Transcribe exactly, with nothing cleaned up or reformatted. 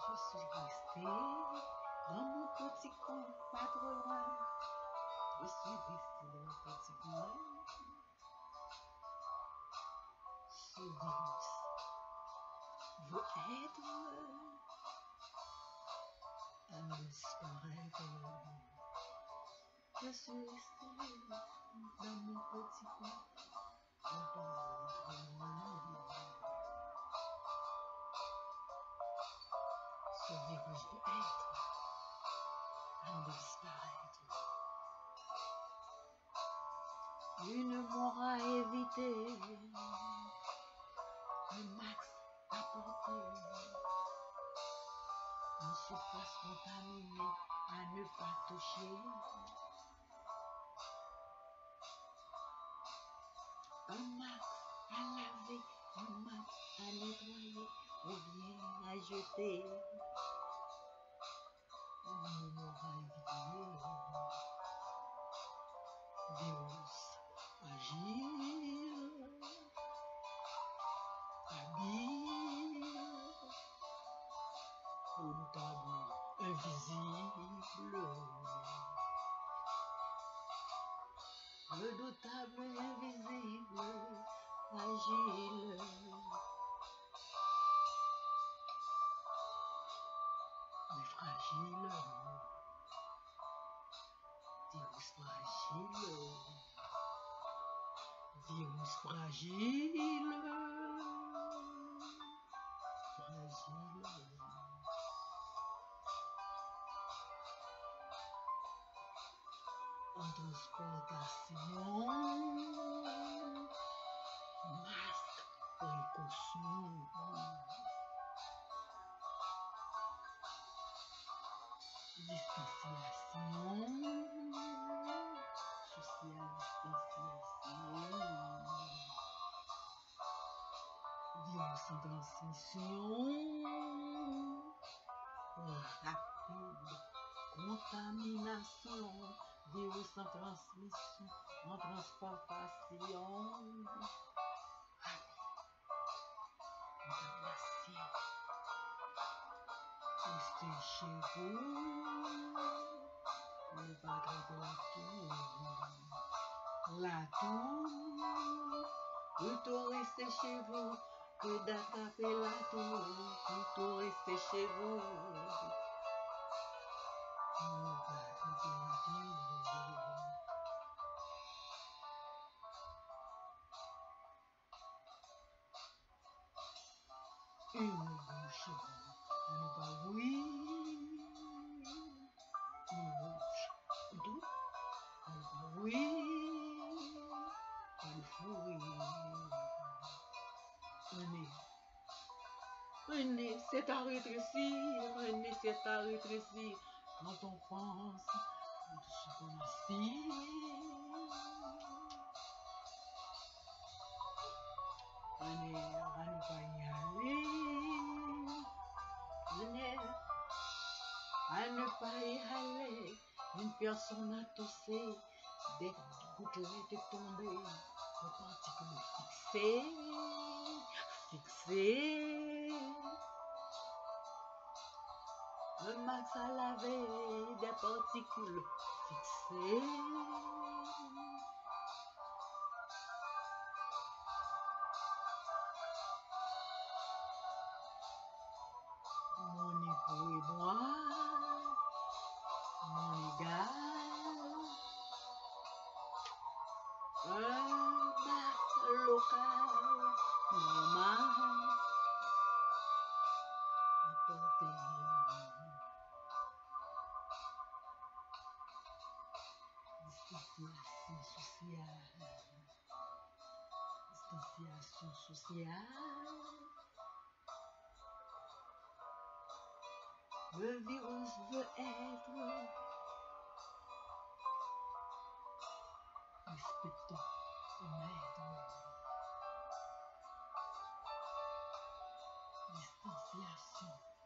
Je suis restée dans mon petit coin, pas trop loin. Je suis restée dans mon petit coin. Ce virus veut être un disparaître. Je suis restée dans mon petit coin, pas trop loin. Ce virus veut être un disparaître. Une mort à éviter, un max à porter, une surface contaminée à ne pas toucher, un max à laver, un max à nettoyer ou bien à jeter. Une mort à éviter, virus agile, habile, redoutable, invisible, redoutable, invisible, agile, mais fragile, virus fragile, virus fragile, fragile. En transportation, masque, précaution, distanciation, sociale distanciation, virus en transmission, rapide, contamination, virus en transmission, en transportation, contamination. Restez chez vous, ne pas attraper la toux. La toux, plutôt rester chez vous que d'attraper la toux. Plutôt rester chez vous, ne pas attraper la toux. Une bouche à ne pas oui, une bouche d'eau à ne pas oui, une fouille, un nez, un nez c'est à rétrécir, un nez c'est à rétrécir quand on pense à tout ce qu'on aspire. Un air à ne pas y aller, un air à ne pas y aller, une personne a tossé, des gouttelettes tombées, des particules fixées, fixées, un max à laver, des particules fixées. Mon époux et moi, mon égal, un masque local, normal, à porter. Distanciation sociale, distanciation sociale. Le virus veut être respectant et maître. Distanciation.